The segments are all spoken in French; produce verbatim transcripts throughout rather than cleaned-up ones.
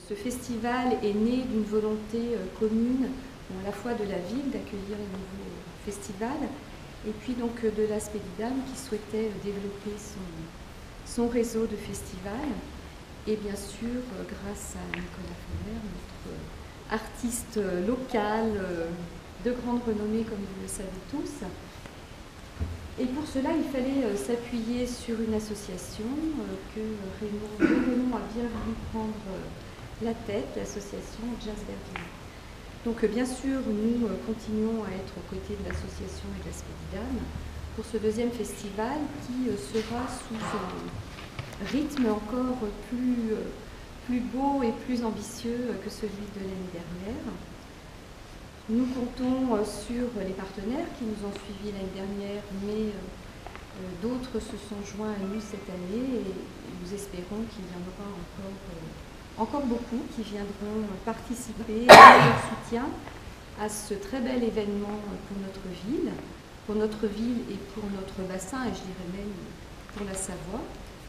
ce festival est né d'une volonté euh, commune, bon, à la fois de la ville d'accueillir un nouveau festival, et puis donc euh, de l'Aspédidam qui souhaitait euh, développer son, son réseau de festivals. Et bien sûr, euh, grâce à Nicolas Feumer, notre euh, artiste euh, local euh, de grande renommée, comme vous le savez tous. Et pour cela, il fallait euh, s'appuyer sur une association euh, que Raymond, Raymond a bien voulu prendre euh, la tête, l'association Jazz Verdun. Donc euh, bien sûr, nous euh, continuons à être aux côtés de l'association et de l'Aspédidam pour ce deuxième festival qui euh, sera sous un rythme encore plus, euh, plus beau et plus ambitieux que celui de l'année dernière. Nous comptons sur les partenaires qui nous ont suivis l'année dernière, mais d'autres se sont joints à nous cette année et nous espérons qu'il y en aura encore, encore beaucoup qui viendront participer et donner leur soutien à ce très bel événement pour notre ville, pour notre ville et pour notre bassin, et je dirais même pour la Savoie.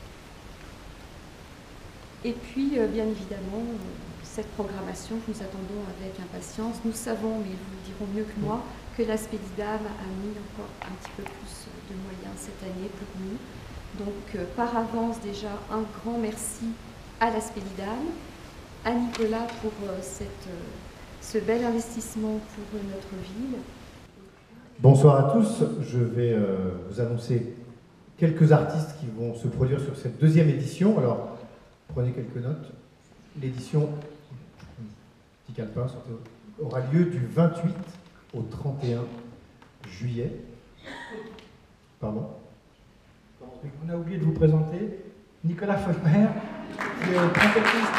Et puis, bien évidemment, cette programmation que nous attendons avec impatience. Nous savons, mais ils vous le diront mieux que moi, que l'Aspédidam a mis encore un petit peu plus de moyens cette année pour nous. Donc, euh, par avance, déjà, un grand merci à l'Aspédidam, à Nicolas pour euh, cette, euh, ce bel investissement pour euh, notre ville. Bonsoir à tous. Je vais euh, vous annoncer quelques artistes qui vont se produire sur cette deuxième édition. Alors, prenez quelques notes. L'édition Calepin aura lieu du vingt-huit au trente et un juillet. Pardon. On a oublié de vous présenter Nicolas Feumer, qui est trompettiste,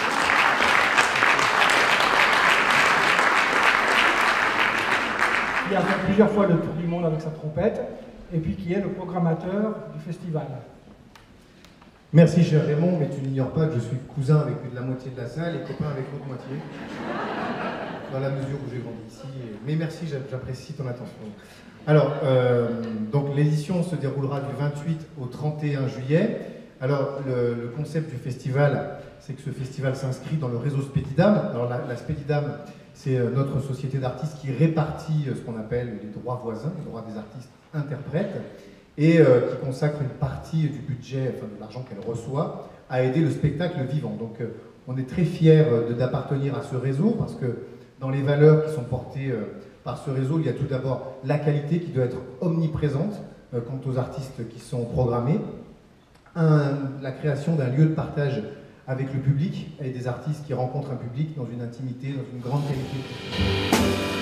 qui a fait plusieurs fois le tour du monde avec sa trompette, et puis qui est le programmateur du festival. Merci cher Raymond, mais tu n'ignores pas que je suis cousin avec plus de la moitié de la salle et copain avec l'autre moitié, dans la mesure où j'ai grandi ici. Mais merci, j'apprécie ton attention. Alors, euh, donc l'édition se déroulera du vingt-huit au trente et un juillet. Alors, le, le concept du festival, c'est que ce festival s'inscrit dans le réseau Spédidam. Alors, la, la Spédidam, c'est notre société d'artistes qui répartit ce qu'on appelle les droits voisins, les droits des artistes interprètes, et euh, qui consacre une partie du budget, enfin de l'argent qu'elle reçoit, à aider le spectacle vivant. Donc euh, on est très fiers d'appartenir à ce réseau, parce que dans les valeurs qui sont portées euh, par ce réseau, il y a tout d'abord la qualité qui doit être omniprésente euh, quant aux artistes qui sont programmés, Un, la création d'un lieu de partage avec le public, et des artistes qui rencontrent un public dans une intimité, dans une grande qualité.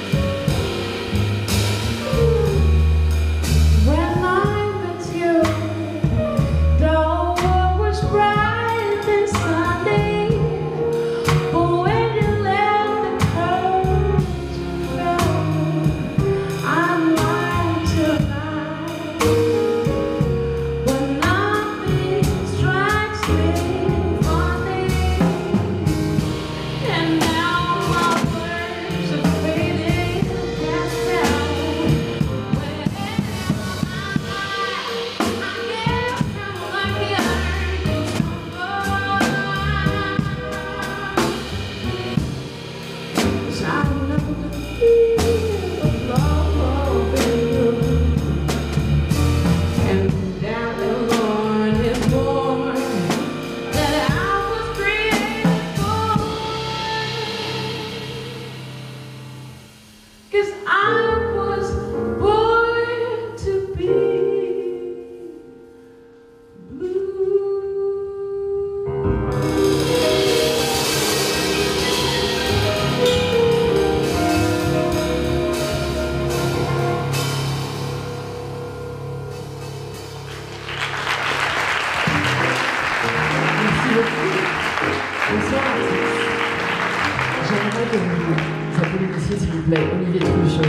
J'aimerais que vous applaudissez, s'il vous plaît, Olivier Truchot.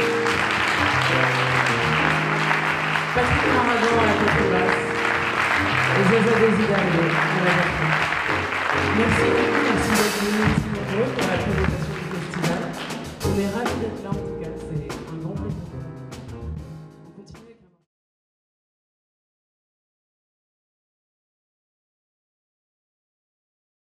Patrick Maragon à la contrebasse. Et Zaza Desiderio à la batterie. Merci beaucoup, merci d'être venus ici nombreux pour la présentation du festival. On est ravis d'être là en tout cas.